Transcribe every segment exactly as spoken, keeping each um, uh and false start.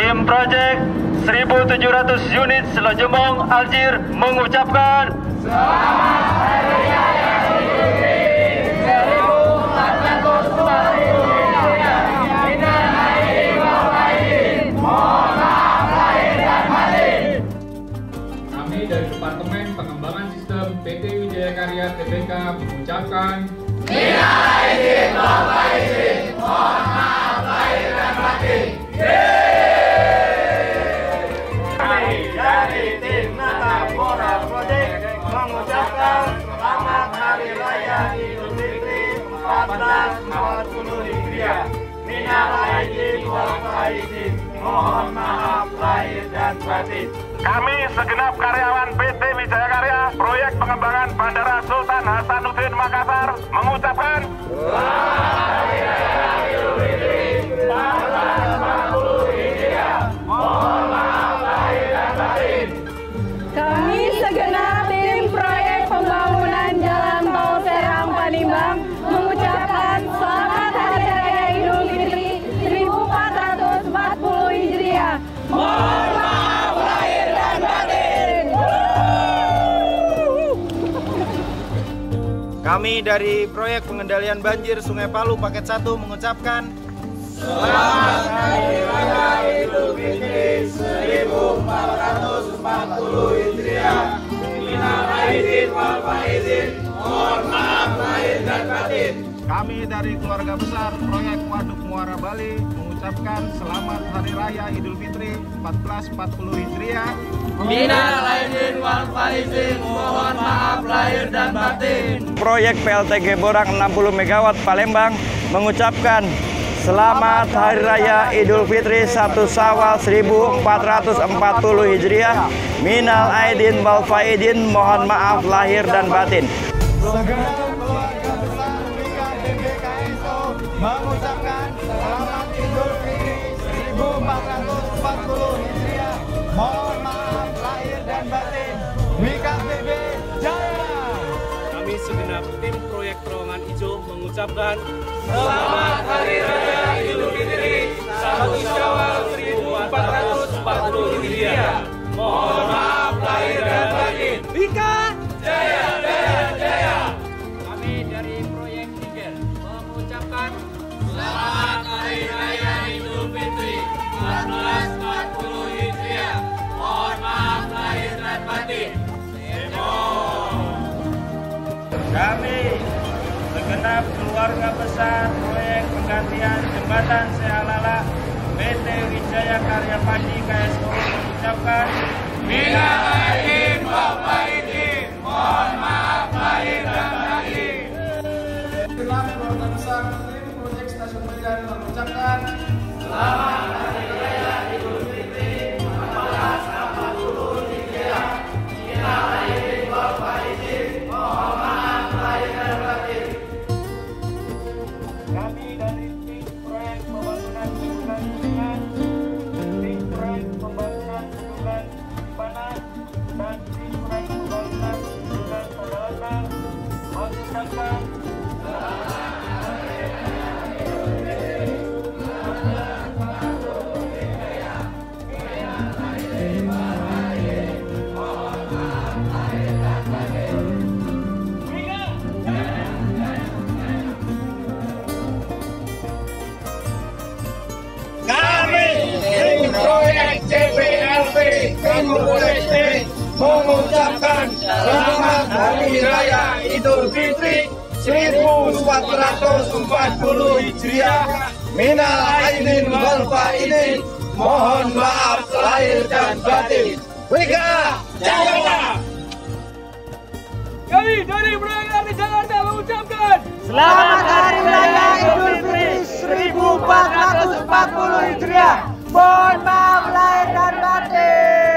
tim proyek seribu tujuh ratus unit Selojemong Aljir mengucapkan Selamat Hari Raya Idul Fitri seribu empat ratus empat puluh Hijriah. Minal aidin wal faizin. Mohon maaf lahir dan batin. Kami dari Departemen Pengembangan Sistem P T Wijaya Karya T B K mengucapkan Minal aidin wal faizin. Mohon maaf lahir dan batin. Dari tim Nata Bora Project mengucapkan Selamat Hari Raya Idul Fitri seribu empat ratus empat puluh Hijriah. Minal aidin wal faizin. Mohon maaf lahir dan batin. Kami segenap karyawan P T Wijaya Karya Proyek Pengembangan Bandara Sultan Hasanuddin Makassar mengucapkan Selamat Hari Raya Idul Fitri seribu empat ratus empat puluh Hijriah. Mohon maaf lahir dan batin. Kami segenap tim proyek pembangunan Jalan Tol Serang Panimbang mengucapkan Selamat Hari Raya Idul Fitri seribu empat ratus empat puluh Hijriah. Mohon maaf lahir dan batin. Kami dari Proyek Pengendalian Banjir Sungai Palu Paket satu mengucapkan Selamat Hari Raya Idul Fitri seribu empat ratus empat puluh Hijriah. Minal aidin wal faizin. Mohon maaf lahir dan batin. Kami dari keluarga besar Proyek Waduk Muara Bali mengucapkan Selamat Hari Raya Idul Fitri seribu empat ratus empat puluh Hijriah. Minal aidin wal faizin. Mohon maaf lahir dan batin. Proyek P L T G Borang enam puluh megawatt Palembang mengucapkan Selamat Hari Raya Idul Fitri satu Syawal seribu empat ratus empat puluh Hijriah. Minal aidin wal faizin. Mohon maaf lahir dan batin. Segenap keluarga besar W K B B K S O mengucapkan Selamat Idul Fitri seribu empat ratus empat puluh Hijriah. Mohon maaf lahir dan batin. W K B B Jaya. Kami segenap tim proyek Terowongan Hijau mengucapkan Selamat Hari Raya Idul Fitri satu Syawal seribu empat ratus empat puluh Hijriah. Mohon maaf lahir dan batin. Wika Jaya Jaya Jaya. kami dari proyek Tiger mengucapkan Selamat Hari Raya Idul Fitri seribu empat ratus empat puluh Hijriah. Mohon maaf lahir dan batin. Kami segenap keluarga besar Proyek Penggantian Jembatan Sealala P T Wijaya Karya Padi K S O mengucapkan Minal aidin wal faizin. Mohon maaf lahir dan batin. Segenap keluarga besar tim proyek Stasiun Medan mengucapkan Selamat Hari Raya Idul Fitri seribu empat ratus empat puluh Hijriah. Minal aidin wal faizin. Mohon maaf lahir dan batin. Kami dari tim proyek pembangunan bendungan Kuningan, tim proyek pembangunan bendungan Panas, dan tim proyek pembangunan bendungan Padalarang mengucapkan tim proyek C P L P Timur-Leste mengucapkan Selamat Hari Raya Idul Fitri seribu empat ratus empat puluh Hijriah. Minal aidin wal faizin. Mohon maaf lahir dan batin. Wika Jaya. kami dari proyek Arti Jakarta mengucapkan Selamat Hari Raya Idul Fitri seribu empat ratus empat puluh Hijriah. Mohon maaf lahir dan batin.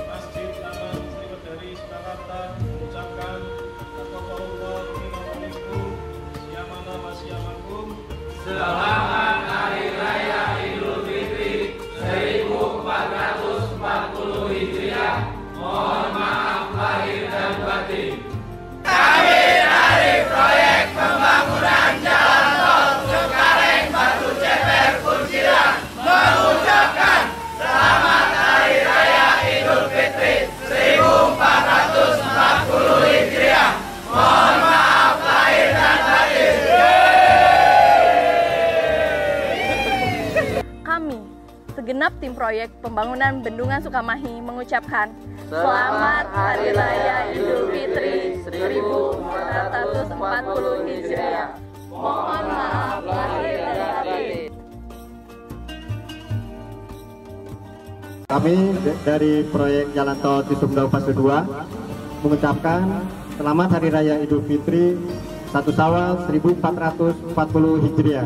Jakarta mengucapkan Taqabbalallahu minna wa minkum proyek pembangunan Bendungan Sukamahi mengucapkan Selamat Hari Raya Idul Fitri seribu empat ratus empat puluh Hijriah. Mohon maaf lahir dan batin. Kami dari proyek Jalan Tol Cisumdawu Fase dua mengucapkan Selamat Hari Raya Idul Fitri satu Syawal seribu empat ratus empat puluh Hijriah.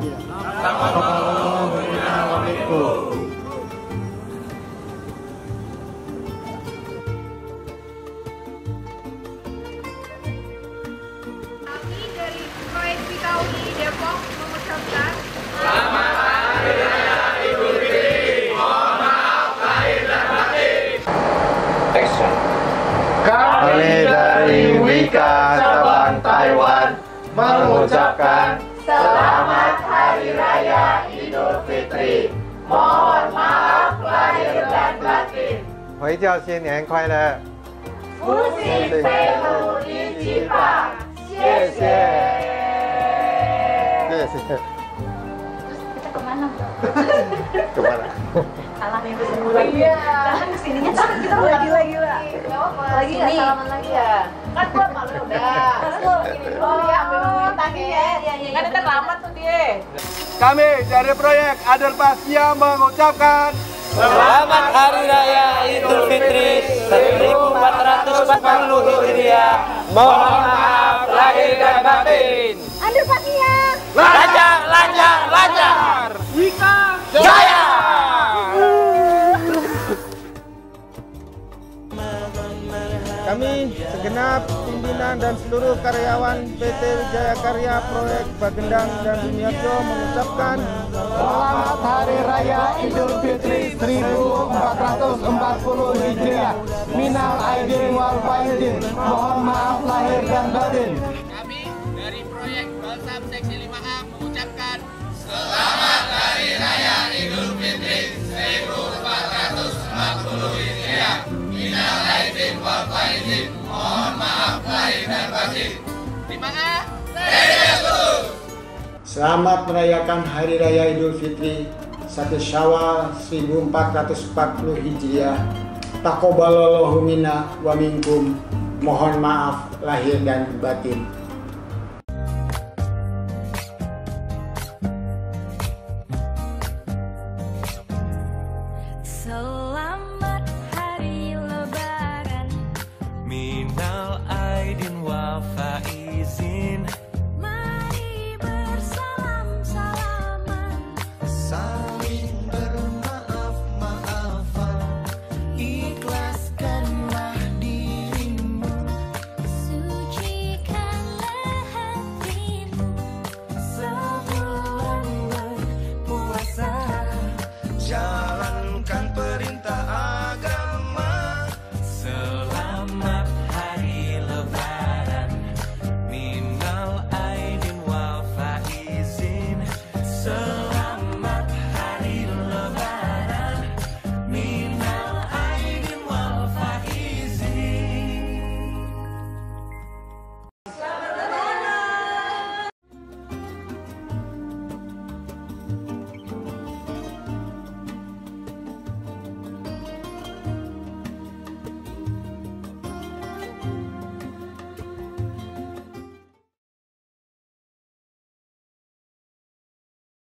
Kami dari proyek Bikawi Depok mengucapkan Selamat Hari Raya Idul Fitri. Mohon maaf lahir dan batin. Kami dari Wika cabang Taiwan mengucapkan Selamat Hari Raya Idul Fitri. Mohon maaf lahir dan batin. 回教新年快乐！ Musik Pelu di Cipa. 谢谢。 谢谢。 Kita kemana? Kemana? Salah nih semua. Iya. Kan kesininya kita lagi lagi lah. Lagi nggak salaman lagi ya? Kan gua malu udah. Terus lu ini dulu ya ambil tangi ya. Kan itu lama tuh dia. Kami dari proyek Underpass yang mengucapkan Selamat Hari Raya Idul Fitri seribu empat ratus empat puluh Hijriah. Mohon maaf lahir dan batin. Underpassnya. Lancar, lancar, lancar. Wika Jaya. kami segenap pimpinan dan seluruh karyawan P T Wijaya Karya Proyek Bagendang dan Bumiarjo mengucapkan Selamat Hari Raya Idul Fitri seribu empat ratus empat puluh Hijriah. Minal aidin wal faizin. Mohon maaf lahir dan batin. Kami dari proyek Balsam Seksi lima A mengucapkan Selamat Hari Raya Idul Fitri seribu empat ratus empat puluh Hijriah. Minal aidin wal faizin. Mohon maaf lahir dan batin. lima A Selamat merayakan Hari Raya Idul Fitri satu Syawal seribu empat ratus empat puluh Hijriah. Taqabbalallahu minna wa minkum. Mohon maaf lahir dan batin. Selamat Hari Lebaran. Minal aidin wal faizin.